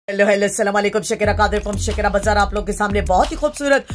Hello hello अस्सलाम वालेकुम। Shakira Qadir from Shakira बाजार आप लोग के सामने बहुत ही खूबसूरत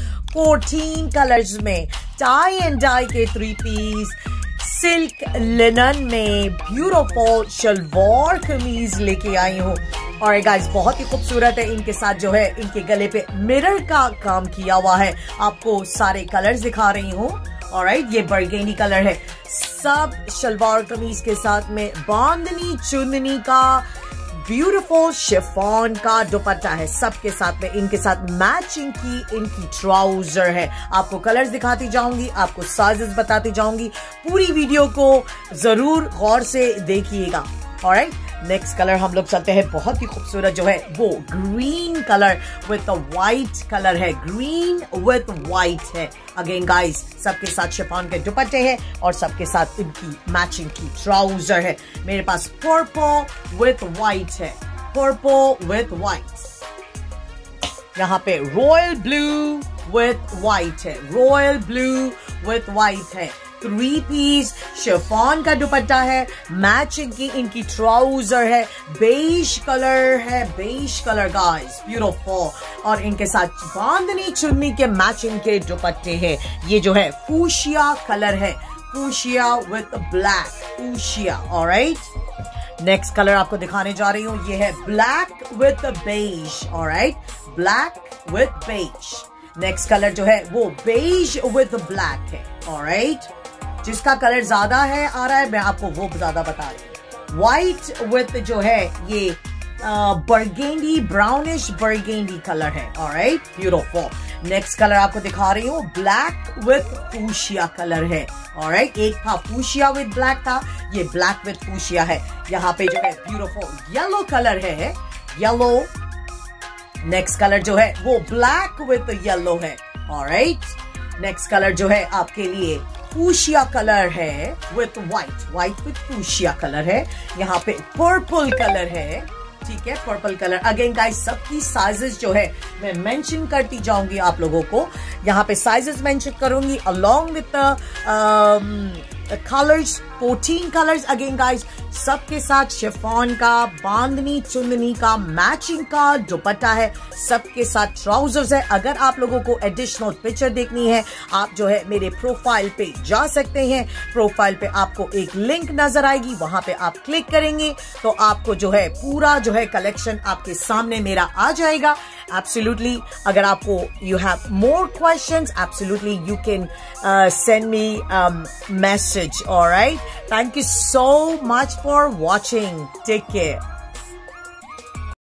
14 कलर्स में टाई एंड डाई के 3 पीस सिल्क लिनन में ब्यूटीफुल शलवार कमीज लेके आई हूँ। और गाइस बहुत ही खूबसूरत है। इनके साथ जो है इनके गले पे मिरर का काम किया हुआ है। आपको सारे कलर्स दिखा रही हूँ। ऑलराइट, ये बरगेंडी कलर है। सब शलवार कमीज के साथ में बांधनी चुन्नी का ब्यूटीफुल शिफॉन का दुपट्टा है। सबके साथ में इनके साथ मैचिंग की इनकी ट्राउजर है। आपको कलर्स दिखाती जाऊंगी, आपको साइजेस बताती जाऊंगी। पूरी वीडियो को जरूर गौर से देखिएगा। ऑलराइट, नेक्स्ट कलर हम लोग चलते हैं। बहुत ही खूबसूरत जो है वो green colour with white colour है। ग्रीन विद व्हाइट है। अगेन गाइस सबके साथ शिफॉन के दुपट्टे हैं और सबके साथ इनकी मैचिंग की ट्राउजर है। मेरे पास पर्पल विद व्हाइट है। Purple with white. यहाँ पे रॉयल ब्लू विद व्हाइट है। रॉयल ब्लू विद व्हाइट है। 3 पीस शिफॉन का दुपट्टा है। मैचिंग की इनकी ट्राउजर है। बेज कलर है। Beige colour guys beautiful. और इनके साथ बांधनी चुन्नी के मैचिंग के दुपट्टे हैं। ये जो है फूशिया कलर है। Fuchsia with black. Fuchsia. Alright, next colour आपको दिखाने जा रही हूँ। ये है black with beige. Alright, black with beige. Next colour जो है वो बेज विद ब्लैक है। ऑलराइट, जिसका कलर ज्यादा है आ रहा है मैं आपको वो ज्यादा बता रही हूँ। व्हाइट विथ जो है ये बरगेंडी ब्राउनिश बरगेंडी कलर है। Alright, beautiful. नेक्स्ट कलर आपको दिखा रही हूँ ब्लैक विथ फूशिया कलर है। ऑलराइट, एक था फूशिया विथ ब्लैक था, ये ब्लैक विथ फूशिया है। यहाँ पे जो है ब्यूटीफुल येलो कलर है। येलो। नेक्स्ट कलर जो है वो ब्लैक विथ येलो है। ऑलराइट, नेक्स्ट कलर जो है आपके लिए फूशिया कलर है with white. White with fuchsia colour है। यहाँ पे पर्पल कलर है। ठीक है, पर्पल कलर। अगेन गाइस सबकी साइजेस जो है मैं मेंशन करती जाऊंगी आप लोगों को। यहाँ पे साइजेस मेंशन करूंगी along with colours. 14 colours. Again guys सबके साथ शिफॉन का बांधनी चुन्नी का मैचिंग का दुपट्टा है। सबके साथ ट्राउजर्स है। अगर आप लोगों को एडिशनल पिक्चर देखनी है आप जो है मेरे प्रोफाइल पे जा सकते हैं। प्रोफाइल पे आपको एक लिंक नजर आएगी, वहां पे आप क्लिक करेंगे तो आपको जो है पूरा जो है कलेक्शन आपके सामने मेरा आ जाएगा। एब्सोल्युटली, अगर आपको you have more questions absolutely you can send me message. All right, thank you so much for watching. Take care.